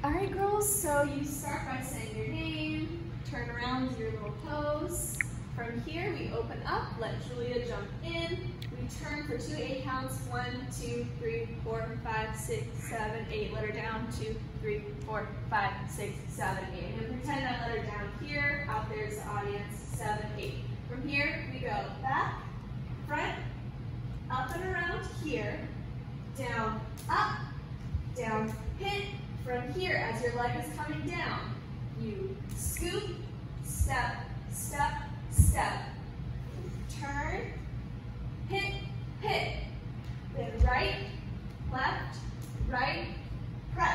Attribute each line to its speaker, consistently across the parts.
Speaker 1: All right, girls, so you start by saying your name, turn around, do your little pose. From here, we open up, let Julia jump in. We turn for 2 8 counts, 1, 2, 3, 4, 5, 6, 7, 8. Let her down, 2, 3, 4, 5, 6, 7, 8. And pretend I let her down here, out there's the audience, 7, 8. From here, we go back, front, up and around here, down, up, down, hit. From here, as your leg is coming down, you scoop, step, step, step, turn, hit, hit. Then right, left, right, prep.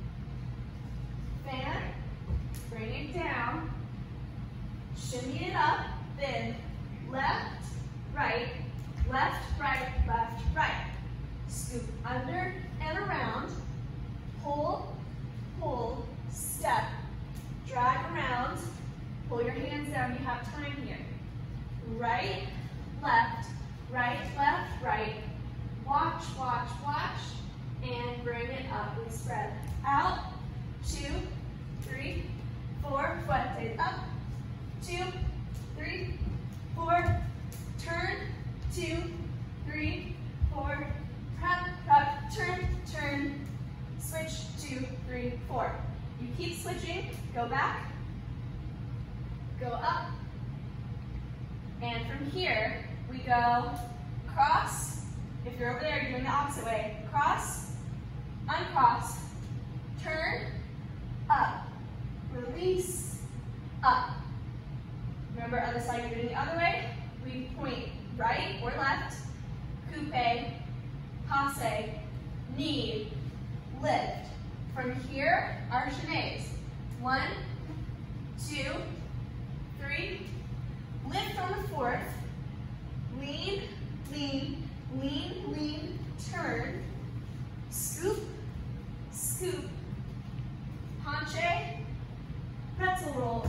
Speaker 1: Fan, bring it down, shimmy it up, then left, right, left, right, left, right. Scoop under and around. Pull, pull, step, drag around, pull your hands down, you have time here. Right, left, right, watch, watch, watch, and bring it up. We spread out, 2, 3, 4, foot stays up, 2, 3, 4, turn, 2, 3, 4, prep, prep, turn, turn, switch, 2, 3, 4. You keep switching, go back, go up, and from here, we go cross. If you're over there, you're doing the opposite way. Cross, uncross, turn, up, release, up. Remember, other side, you're doing the other way. We point right or left, coupe, passe, knee, lift. From here, our chaînés. 1, 2, 3, lift on the 4th, lean, lean, lean, lean, turn, scoop, scoop, penché, pretzel roll.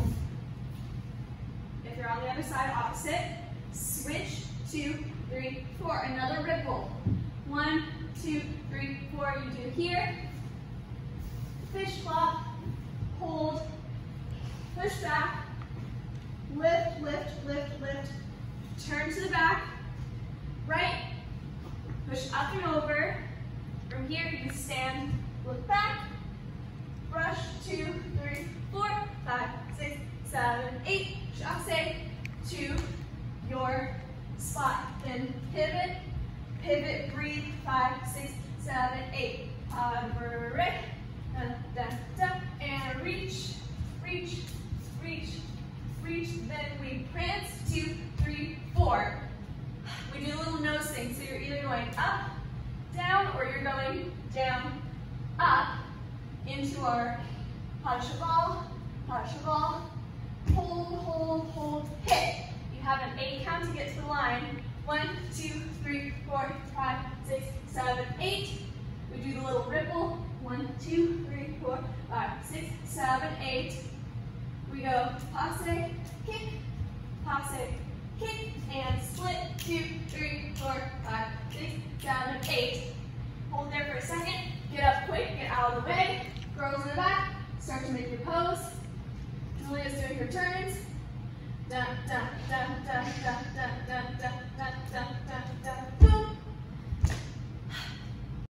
Speaker 1: If you're on the other side, opposite, switch, 2, 3, 4, another ripple. 1, 2, 3, 4, you do here, fish flop, hold, push back, lift, lift, lift, lift, turn to the back, right, push up and over. From here, you stand, look back, brush, 2, 3, 4, 5, 6, 7, 8, chasse, to your spot. Then pivot, pivot, breathe, 5, 6, 7, 8. Break, and reach, reach, reach, reach. Then we prance, 2, 3, 4. We do a little nose thing, so you're either going up, down, or you're going down, up, into our pas de cheval, hold, hold, hold, hit. You have an 8 count to get to the line. 1, 2, 3, 4, 5, 6, 7, 8. We do the little ripple. 1, 2, 3, 4, 5, 6, 7, 8. We go passe, kick, and split. 2, 3, 4, 5, 6, 7, 8. Hold there for a second. Get up quick, get out of the way. Girls in the back, start to make your pose. Julia's doing her turns. Dun, dun, dun, dun, dun, dun, dun, dun, dun, dun, dun, dun.